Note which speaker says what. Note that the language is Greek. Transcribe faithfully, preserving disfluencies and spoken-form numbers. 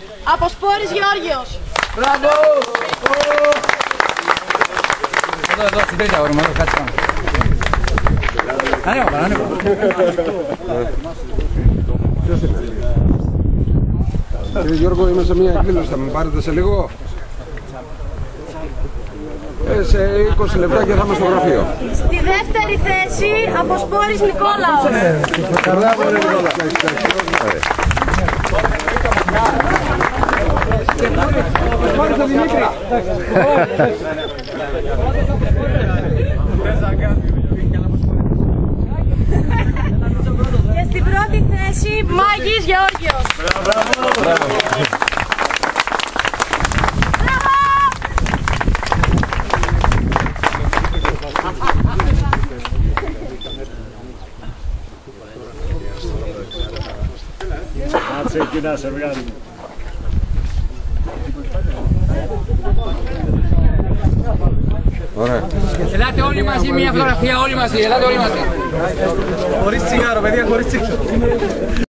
Speaker 1: Αποσπόρης Γεώργιος.
Speaker 2: Μπράβο! Εδώ, εδώ, στην τρίτη αγόρι μου, εδώ, κάτσε πάνω. Ανέβα πάνω, ανέβα.
Speaker 3: Κύριε Γιώργο, είμαι σε μια εκδήλωση, θα με πάρετε σε λίγο? Ε, σε είκοσι λεπτά και θα είμαι στο γραφείο.
Speaker 1: Στη δεύτερη θέση, Αποσπόρης Νικόλαος.
Speaker 3: Μπράβο, Νικόλα. Πάρε το Δημήτρη.
Speaker 1: Και στην πρώτη θέση, Μάγης Γεώργιος.
Speaker 3: Μπράβο.
Speaker 4: Κάτσε εκεί να σε βγάλει.
Speaker 3: Ωραία.
Speaker 2: Ελάτε όλοι μαζί, μια φωτογραφία όλοι μαζί, ελάτε όλοι μαζί.
Speaker 5: Χωρίς τσιγάρο, παιδιά, χωρίς τσιγάρο.